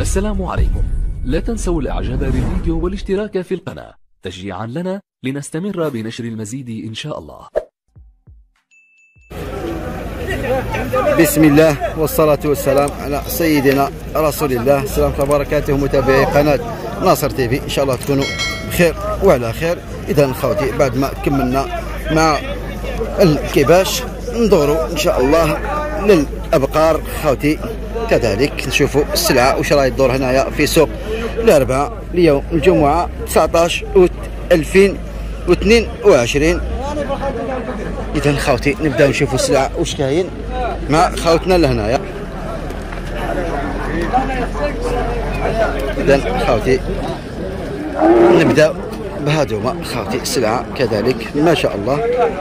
السلام عليكم. لا تنسوا الاعجاب بالفيديو والاشتراك في القناة تشجيعا لنا لنستمر بنشر المزيد ان شاء الله. بسم الله والصلاة والسلام على سيدنا رسول الله. السلام وبركاته متابعي قناة ناصر تيفي، ان شاء الله تكونوا بخير وعلى خير. اذا خوتي بعد ما كملنا مع الكباش ندوروا ان شاء الله للابقار خوتي، كذلك نشوفوا السلعه واش راهي تدور هنايا في سوق الاربعاء اليوم الجمعه 19 أوت 2022. اذا خوتي نبداو نشوفوا السلعه واش كاين مع خوتنا لهنايا. اذا خوتي نبداو بهذوما خوتي السلعه كذلك ما شاء الله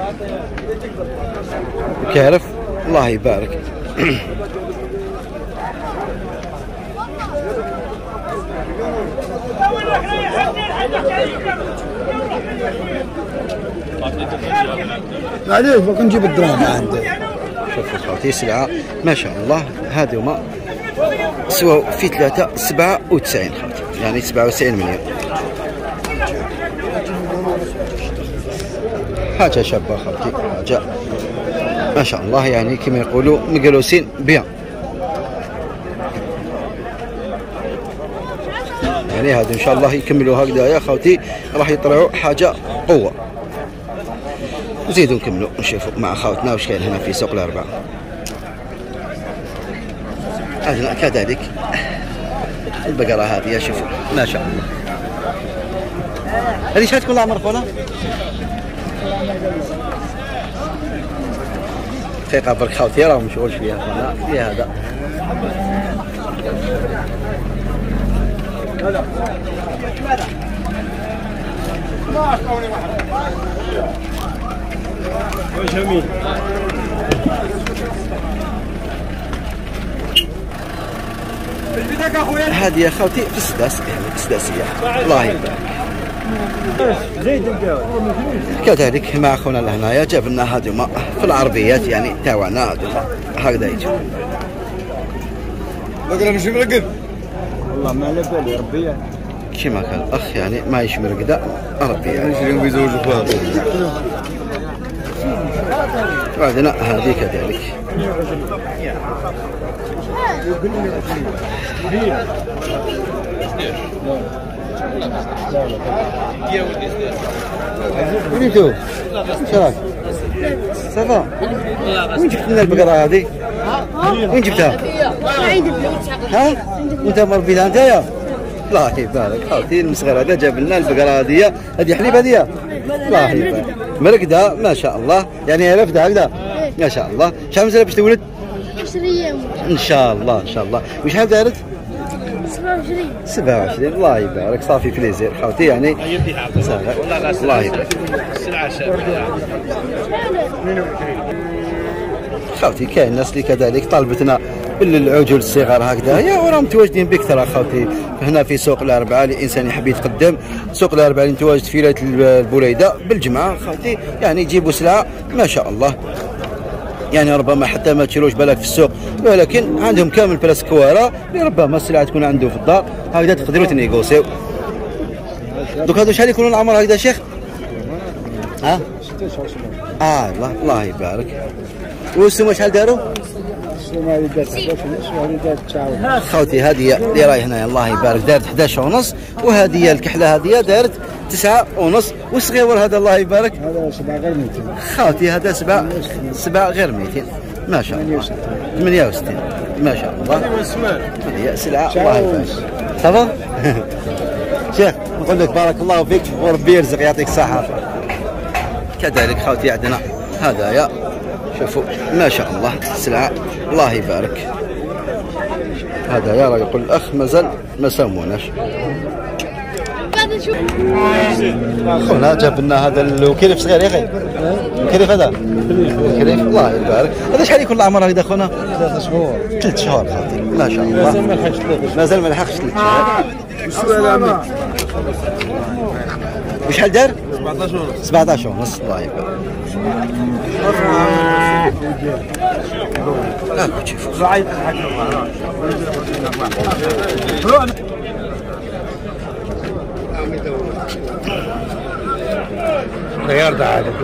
كارف الله يبارك. معليش باقي نجيب الدراهم عندي. شوفوا خوتي سلعه ما شاء الله هذوما سواو في 397 خوتي، يعني 97 مليون. حاجه شابه خوتي، حاجه ما شاء الله، يعني كما يقولوا مقلوسين بيان. يعني هذا ان شاء الله يكملوا هكذا يا خوتي، راح يطلعوا حاجه قوه. نزيدوا نكملوا نشوفوا مع خوتنا واش كاين هنا في سوق الاربعاء. عندنا كذلك البقره هذه، شوفوا ما شاء الله. هذه شحال تكون العمر خونا؟ دقيقه برك خوتي، راه مشغول شويه خونا في هذا. جميل. هذه يا خوتي في السداس، يعني السداسيه الله يبارك. كذلك مع خونا لهنايا جاب لنا هذوما في العربيات، يعني تاعنا هذوما هكذا يجوا. بقرا ماشي مرقد والله ما على بالي ربي كيما قال الاخ، يعني ما يش مرقده ربي يعني. نشري بيزوج خوات. وعندنا هذه كذلك وليتو شراك صافا. وين جبت لنا البقره هذه؟ وين جبتها؟ ها؟ وانت مربيها انتيا؟ الله يبارك خوتي المصغر هذا جاب لنا البقره هذه. هذه حليب هذه الله يبارك، مرقده ما شاء الله، يعني رفده هكذا ما شاء الله. شحال مازال باش تولد؟ 10 ايام ان شاء الله ان شاء الله. وشحال دارت؟ 27 الله يبارك. صافي بليزير خوتي، يعني الله يبارك. خوتي كاين الناس اللي كذلك طالبتنا بالعجول الصغار هكذا هي، وراهم متواجدين بكثره خوتي هنا في سوق الاربعاء. الانسان يحب يتقدم سوق الاربعاء اللي متواجد في ولايه البوليده بالجمعه خوتي، يعني يجيبوا سلعه ما شاء الله، يعني ربما حتى ما تشيروش بالك في السوق، ولكن عندهم كامل بلاص كواره اللي ربما السلعه تكون عنده في الدار هكذا تقدروا تنيغوسيو. دوك هادو شحال يكونوا العمر هكذا شيخ؟ ها؟ الله يبارك. والسومه شحال داروا؟ السومه اللي دارت 11 ونص وهذه دارت 9 ونص. خوتي هذه اللي راهي هنا الله يبارك دارت 11 ونص، وهذه الكحله هذه دارت 9 ونص، والصغيور هذا الله يبارك هذا 7 غير 200 خوتي، هذا 7 غير 200 ما شاء الله. 68 ما شاء الله. هذه سلعه الله يبارك. صافا شيخ نقول لك بارك الله فيك وربي يرزق يعطيك الصحه. كذلك خوتي عندنا هذايا شوفوا ما شاء الله سلعه الله يبارك. هذايا راه يقول الاخ مازال ما سموناش. خونا جاب لنا هذا الوكيلف صغير يا اخي. الوكيلف هذا الوكيلف الله يبارك. هذا شحال يكون العمر هكذا خونا؟ 3 شهور 3 شهور خوتي ما شاء الله. مازال ما لحقش 3 شهور. وشحال دار؟ 17 ونص الله يبارك. غير ده عادي.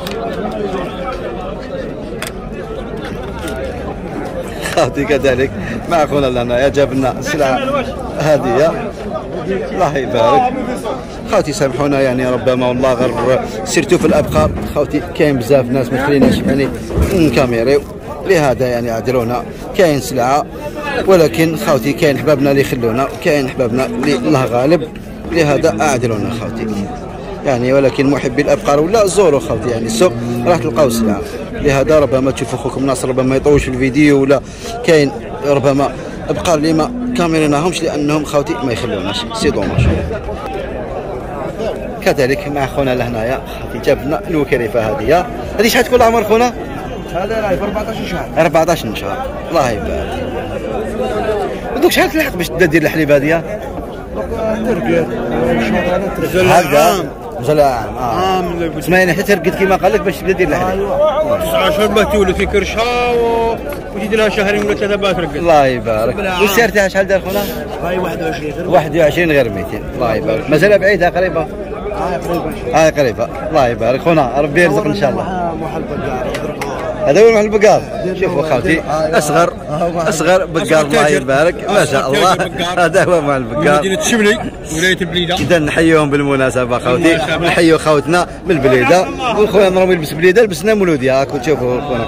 خاوتي كذلك مع اخونا لنا جاب لنا سلعه هديه الله يبارك. خاوتي سامحونا يعني ربما والله غير سيرتو في الابقار خاوتي كاين بزاف ناس ما تخليناش يعني نكاميريو، لهذا يعني عذرونا. كاين سلعه ولكن خاوتي كاين حبابنا اللي يخلونا، كاين حبابنا اللي الله غالب، لهذا اعذرونا خاوتي يعني. ولكن محبي الابقار ولا زوروا خاوتي يعني السوق راح تلقاو السلعه، لهذا ربما تشوفوا خوكم ناصر ربما يطولش في الفيديو، ولا كاين ربما ابقار اللي ما كاميريناهمش لانهم خاوتي ما يخلوناش، سي دوماج. كذلك مع خونا لهنايا خاوتي جاب لنا الوكريفه هذه شحال تكون العمر خونا؟ هذا راهي ب 14 شهر. 14 شهر الله يبارك. دوك شحال تلحق باش تبدا دير الحليب هذه؟ هكذا مازال عام. اسمعيني حتى ترقد كيما قال لك باش تبدا دير الحليب. 9 شهور ما تولد في كرشها وتجي لها شهرين ولا 3 باه ترقد. الله يبارك. والسعر تاعها شحال دار خونا؟ هاي 21 21 غير 200. الله يبارك. مازال بعيدة قريبة؟ قريبة. الله يبارك خونا ربي يرزق ان شاء الله. هذا هو محل بقال. شوفوا خاوتي اصغر بقال الله يبارك ما شاء الله. هذا هو محل بقال مدينة شملي ولاية البليدة. اذا نحييهم بالمناسبة خاوتي، نحيوا خوتنا من البليدة، وخويا نروي يلبس بليدة لبسنا مولودي هاك تشوفوا خونا.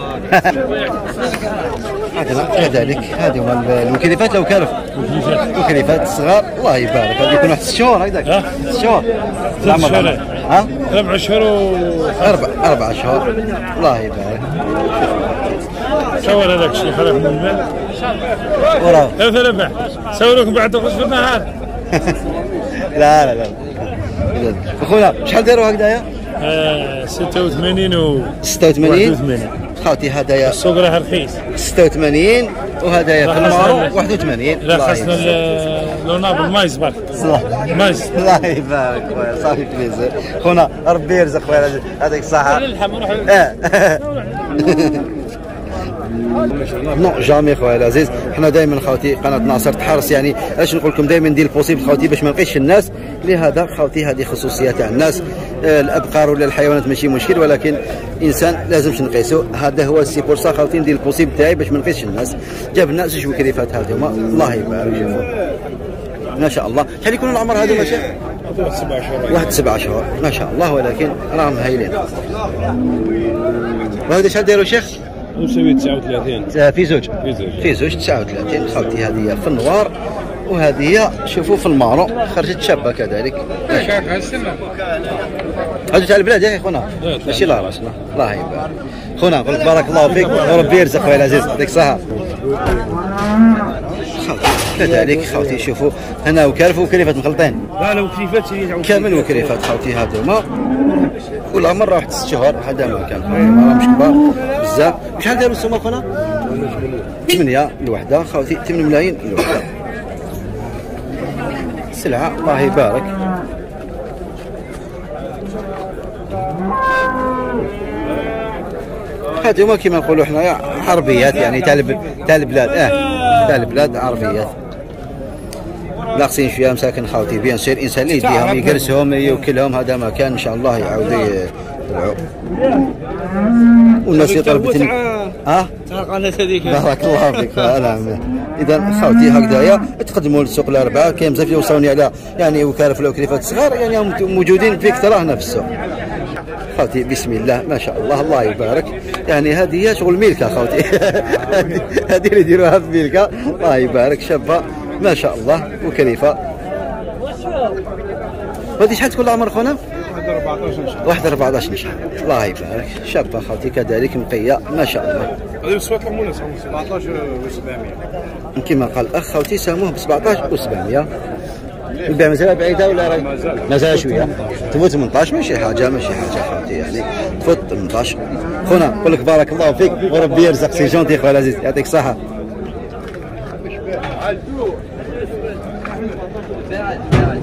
كذلك هذه هما الوكليفات لو كانوا الوكليفات الصغار الله يبارك. هذه يكون واحد 6 شهور هكذاك 6 شهور. 3 شهور. ها 4 شهور و 4 شهور الله يبارك. صور هذاك الشيء خلف من المال وراه 3 ربع صوركم بعد تخرج في النهار. لا اخونا شحال داروا هكذايا؟ 86 و 86 خاوتي هدايا السوق راه رخيص 86 وهدايا في المارو 81. لا خاصنا لوناب المايز برك مايز. الله يبارك خويا صافي بليزير خونا ربي يرزق خويا هذيك الصحة. نو جامي خويا العزيز. حنا دائما خوتي قناه ناصر تحرص يعني اش نقول لكم دائما ندير البوسيبل خوتي باش ما نلقيش الناس، لهذا خوتي هذه خصوصيه تاع الناس. الابقار ولا الحيوانات ماشي مشكل، ولكن انسان لازمش نقيسو. هذا هو السي بورصا خوتي ندير البوسيبل تاعي باش ما نلقيش الناس. جاب لنا 2 وكريفات هذوما الله يبارك. شوفوا ما شاء الله. شحال يكون العمر هذوما شيخ؟ 7 شهور. واحد 7 شهور ما شاء الله، ولكن راهم هايلين. وهذا شحال دايروا شيخ؟ نسوي 39 في زوج 39 خوتي. هذه في النوار وهذه شوفوا في المارو خرجت شابه كذلك. هذا تاع البلاد يا خونا ماشي لا راسنا الله يبارك. خونا نقول لك بارك الله فيك وربي يرزق خويا العزيز يعطيك الصحه. كذلك خوتي شوفوا هنا وكالف وكريفات مخلطين. لا وكريفات كامل وكريفات خوتي هذوما، والعمر راه واحد 6 شهور. هذا ما كان ما راهمش كبار بزاف. شحال داروا السومه خونا؟ 8 الوحده خوتي 8 ملايين الوحده. سلعه الله يبارك. هذوما كيما نقولوا حنايا عربيات يعني تاع البلاد. تاع البلاد عربيات ناقصين شويه مساكن خاوتي. بيان سير انسان اللي يديهم يجلسهم يوكلهم هذا ما كان ان شاء الله يعاودوا يطلعوا. والناس طلبتني بارك الله فيك. اذا خاوتي هكذايا تقدموا للسوق الاربعه. كاين بزاف يوصلوني على يعني وكاله في الوكريفات الصغار يعني موجودين في كثره هنا في السوق خاوتي. بسم الله ما شاء الله الله يبارك. يعني هذه شغل ميلكه خاوتي. هذه اللي يديروها في ميلكه الله يبارك. شابه ما شاء الله وكريفه. هذه شحال تكون العمر خونا؟ 14 شهر الله يبارك. شابه خاوتي كذلك مقيه ما شاء الله. هذه بصوت المولى 17 و700 كما قال الاخ خاوتي ساموه ب 17 و700. البيع مازال بعيده ولا مازال شويه؟ تفوت 18 ماشي حاجه خاوتي يعني تفوت 18. خونا نقول لك بارك الله فيك وربي يرزق. سي جونتي خويا العزيز يعطيك الصحه.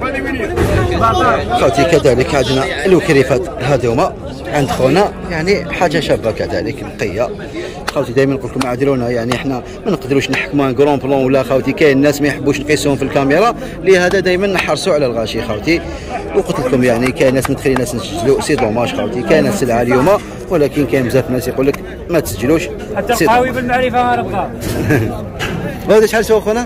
خوتي كذلك عندنا الوكريفات هذوما عند خونا، يعني حاجه شابه كذلك نقيه. خوتي دائما نقول لكم عادلونا، يعني احنا ما نقدروش نحكموا ان كرون بلون ولا خوتي، كاين الناس ما يحبوش نقيسوهم في الكاميرا، لهذا دائما نحرصوا على الغاشي خوتي. وقلت لكم يعني كاين ناس متخلي ناس نسجلوا، سي دوماج خوتي، كاين السلعه اليوم، ولكن كاين بزاف الناس يقول لك ما تسجلوش. حتى القهوي بالمعرفه ما نبقى. هذا شحال سوق خونا؟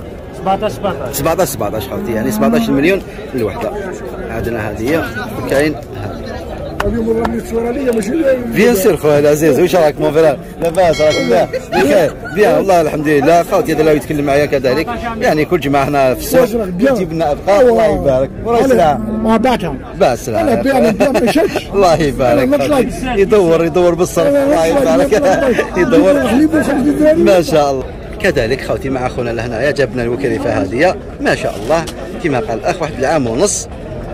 17 17 خوتي، يعني 17 مليون الوحده. عندنا هذه كاين اليوم وراني الصوره ليا ماشي بيان سير خويا العزيز، واش راك مون فرير؟ لاباس راك بخير؟ بيان والله الحمد لله. خوتي هذا اللي يتكلم معايا كذلك، يعني كل جمعه هنا في السوق يجيب لنا ابقار. الله يبارك. وراي سلعه ما بعتها باس سلعه. انا بيع ما مشيتش. الله يبارك. يدور بالصرف. الله يبارك. يدور ما شاء الله. كذلك خوتي مع خونا لهنايا جابنا الوكريفه هذه ما شاء الله كما قال الاخ، واحد العام ونص.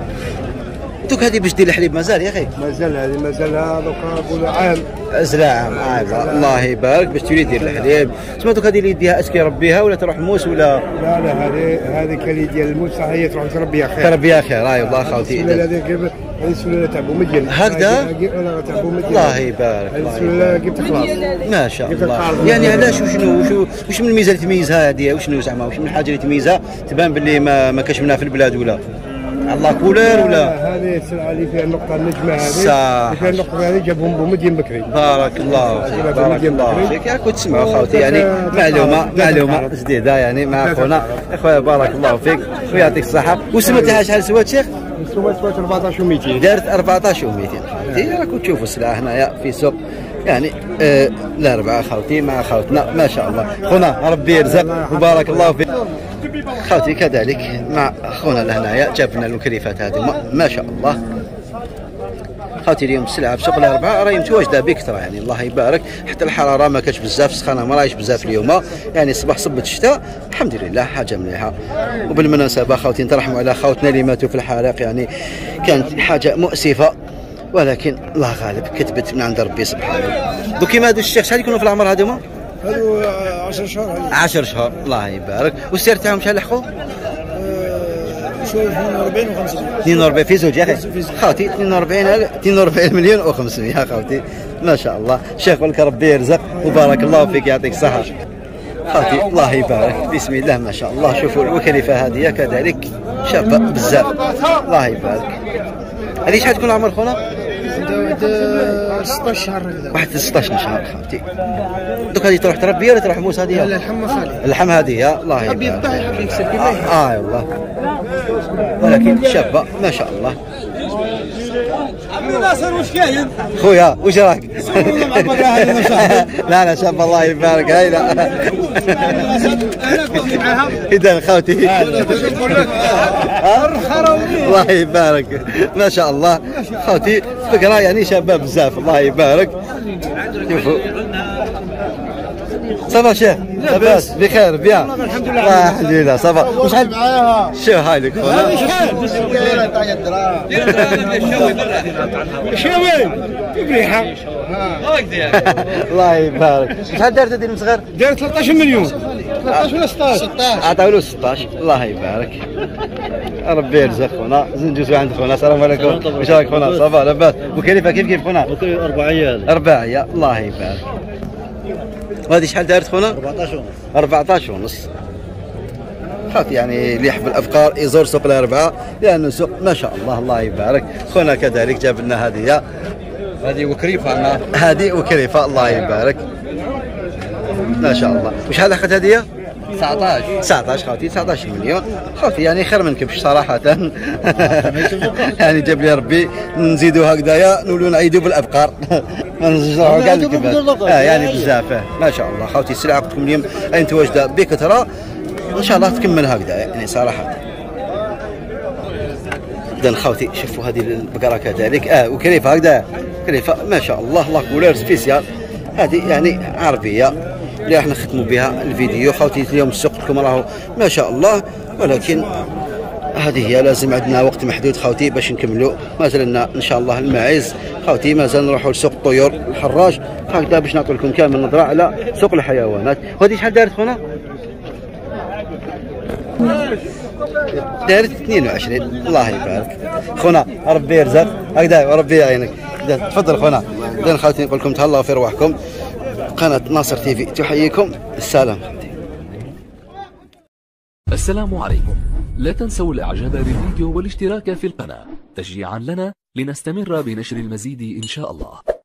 دوك هذه باش دير الحليب مازال يا اخي؟ مازال هذه مازالها دوكا نقولوا عام. عام. الله يبارك باش تولي دير الحليب. تسمى دوك هذه اللي يديها اسكي يربيها ولا تروح موس ولا؟ لا هذه كالي ديال الموس هي تروح تربيها خير. تربيها خير. هاي والله خوتي. هذه السلاله تاع بومدين هكذا؟ تاع بومدين. الله يبارك. السلاله جبت خلاص. ما شاء الله. يعني علاش وش من الميزه اللي تميزها هذه؟ وشنو زعما واش من الحاجه اللي تميزها تبان باللي ما كاش منها في البلاد ولا؟ الله كولر ولا؟ هذه السلعه اللي فيها النقطه النجمه هذه صح. فيها النقطه هذه جابهم بومدين بكري. بارك الله فيك. راكم تسمعوا خوتي، يعني معلومه جديده يعني مع خونا. اخويا بارك الله فيك ويعطيك الصحه. وسمتها شحال سوات شيخ؟ سوات 14 و200. دارت 14 و200. راكم تشوفوا السلعه هنايا في سوق يعني الاربعه خوتي مع خوتنا ما شاء الله. خونا ربي يرزق وبارك الله فيك. خوتي كذلك مع خونا لهنايا جاب لنا الوكريفات هذوما ما شاء الله. خوتي اليوم السلعه في سوق الاربعاء راهي متواجده بكثره، يعني الله يبارك. حتى الحراره ما كانش بزاف، السخانه ما راهيش بزاف اليوم، يعني الصباح صبت الشتاء الحمد لله حاجه مليحه. وبالمناسبه خوتي نترحموا على خوتنا اللي ماتوا في الحريق، يعني كانت حاجه مؤسفه، ولكن الله غالب كتبت من عند ربي سبحانه. دوك كيما هادو الشيخ شحال يكونوا في العمر هادوما؟ هادو 10 شهور. 10 شهور الله يبارك. والسير تاعهم شحال لحقوا؟ 42 و500. 42 في زوج يا اخي خوتي. 42 مليون و500 خوتي ما شاء الله. شيخ ولك ربي يرزق وبارك الله فيك يعطيك الصحه خوتي. الله يبارك بسم الله ما شاء الله. شوفوا الوكريفه هذه كذلك شابه بزاف الله يبارك. هذه شحال تكون عمر خونا؟ 16 شهر هكذا. واحد 16 شهر خوتي. دوك هذه تروح تربي ولا تروح موس هذه؟ لا اللحم خالي. اللحم هذه الله يبارك. يحب يكسب والله ولكن شابه ما شاء الله. عمي ناصر واش كاين؟ خويا واش راك؟ لا شاب الله يبارك. هاي لا اذا خوتي الله يبارك ما شاء الله. خوتي فكره يعني شباب بزاف الله يبارك. شوفوا صافا شيخ لاباس بخير بيان الحمد لله صافا. وشحال معاها؟ شوف هاي لك خويا شاوي بريحه. الله يبارك. شحال دارت هذه المصغر؟ داير 13 مليون. 13 ولا 16؟ عطاو له 16 الله يبارك. ربي يرزق خونا. ندوزو عند خونا. السلام عليكم. واش راك خونا؟ صافا لاباس. وكيفاه كيف خونا؟ رباعيه الله يبارك. وهذه شحال دارت خونا؟ 14 ونص. خاطي يعني اللي يحب الافكار يزور سوق الاربعاء لانه سوق ما شاء الله الله يبارك. خونا كذلك جاب لنا هذه وكريفه. هذه وكريفه الله يبارك ما شاء الله. وشحال اخذت هذه؟ 19 خوتي. 19 مليون خوتي، يعني خير من كبش صراحه. يعني جاب لي ربي نزيدوا هكذايا نولوا نعيدوا بالابقار. ما نزرعوا كاع الكبات يعني بزاف ما شاء الله خوتي. السلعه قلت لكم اليوم اين متواجده بكثره ان شاء الله تكمل هكذا يعني صراحه. اذا خوتي شوفوا هذه البقره كذلك وكريفه هكذا كريفه ما شاء الله. الله كولير سبيسيال. هذه يعني عربيه اللي احنا نختموا بها الفيديو خوتي. اليوم السوق لكم راهو ما شاء الله، ولكن هذه هي لازم عندنا وقت محدود خوتي باش نكملوا. مازال لنا ان شاء الله الماعز خوتي، مازال نروحوا لسوق الطيور الحراج هكذا باش نعطوا لكم كامل نظره على سوق الحيوانات. وهذه شحال دارت خونا؟ دارت 22. الله يبارك خونا، ربي يرزق هكذا وربي يعينك. تفضل خونا. اذا خاوتي نقول لكم تهلاو في رواحكم. قناه ناصر تي في تحييكم. السلام. السلام عليكم. لا تنسوا الاعجاب بالفيديو والاشتراك في القناة تشجيعا لنا لنستمر بنشر المزيد ان شاء الله.